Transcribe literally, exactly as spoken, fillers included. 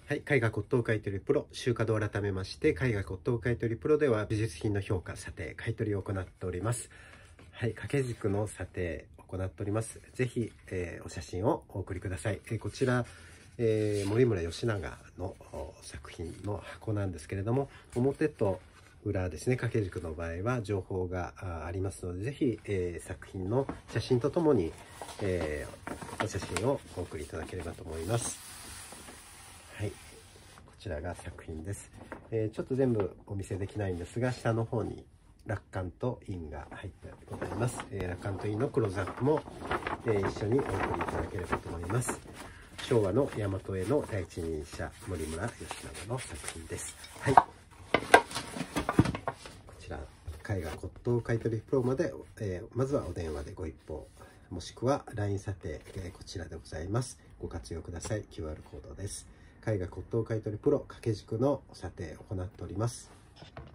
はい、絵画骨董買取プロ、集華堂改めまして、絵画骨董買取プロでは美術品の評価、査定、買取を行っております。はい、掛け軸の査定を行っております。ぜひ、えー、お写真をお送りください。えー、こちら、えー、森村義長の作品の箱なんですけれども、表と裏ですね、掛け軸の場合は情報がありますので、ぜひ、えー、作品の写真とともに、えー、お写真をお送りいただければと思います。はい、こちらが作品です。えー、ちょっと全部お見せできないんですが、下の方に落款と印が入ってございます。えー、落款と印のクローズアップも、えー、一緒にお送りいただければと思います。昭和の大和絵の第一人者、森村義長の作品です。はい。こちら、絵画骨董買取プロまで、えー、まずはお電話でご一報、もしくは ライン 査定、えー、こちらでございます。ご活用ください。キューアール コードです。絵画骨董買取プロ掛け軸の査定を行っております。